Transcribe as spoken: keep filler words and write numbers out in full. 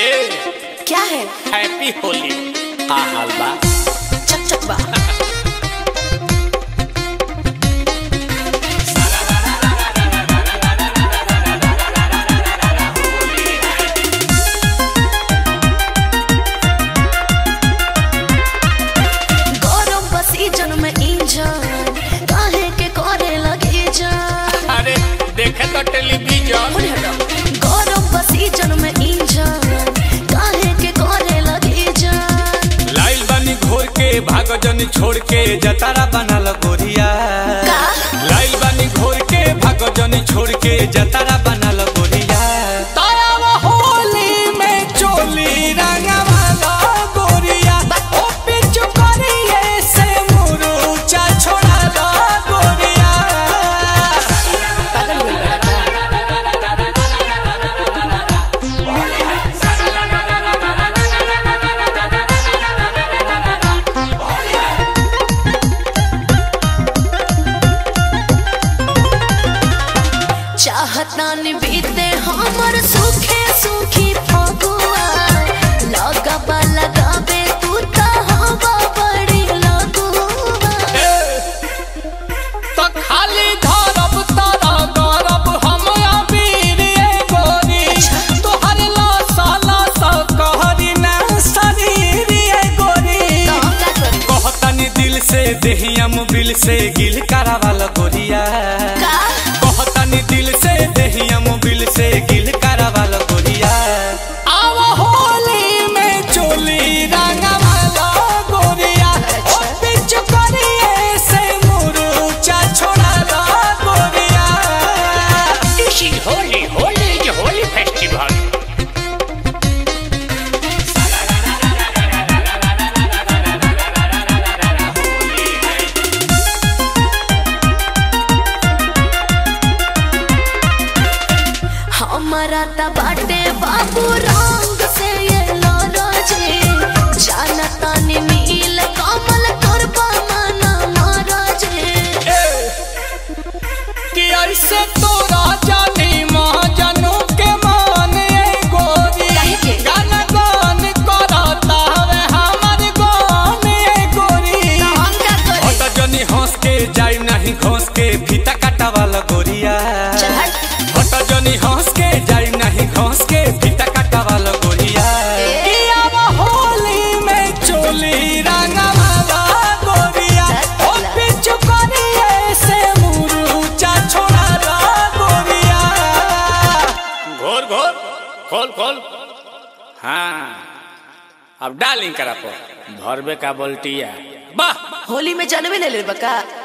क्या है? हैप्पी होली। हाँ हाल बा चक चक बा। गौरव बसी जन में इंजन काहे के करे लगे जान। अरे देखे तो टेलीविजन। गौरव बसी जन में इंजन काहे के करे लगे जान। लाइल बनी घोर के भागो जनी छोड़ के जतारा बनल गोरिया। लाइल बनी घोर के भागो जनी छोड़ के जतारा बनल गोरिया। तारा वो होली में चोली रंगवाला गोरिया। ओ पिचु करिए से मुरुचा छोड़ाला गोरिया। चाहता न बीते हमर सुखे सुखी फगुआ। लगबा लगाबे तू त हवा बड़ी लगुआ। तो खाली धरब तारा गरब हम अबीर ए गोरी। तोहर लासा लासा कहरी ना शरीर ए गोरी। कहतनी दिल से देहिया मुबिल से गिल करावाला गोरिया। कहतनी दिल से देहिया मुबिल से गिल करावाला गोरिया। आवा होली में चोली रंगवाला गोरिया। ओ पिचु करिए से मुरुचा छोड़ाला गोरिया। This is holy, holy is a holy festival. हमारा त बाटे बाबू रंग से ये लरजे। जानता नि नील कमल करबा मना मरजे। कि ऐसे तोरा जानी महाजनों के मान ए गोरी। गान गान करता हवे हमर गान ए गोरी। हट जनी हंस के जाई नहीं घोंस के फीता काटा वाला गोरिया। हट जनी हंस के जाई नहीं घोंस के फीता काटा वाला गोरिया। कि अब होली में चोली रंगवाला गोरिया। ओ पिचु करिए से मुरुचा छोड़ाला गोरिया। घोर घोर खोल खोल। हाँ अब डालिंग करा पर भरबे का बोल्टिया। वाह होली में जानवे ले ले बका।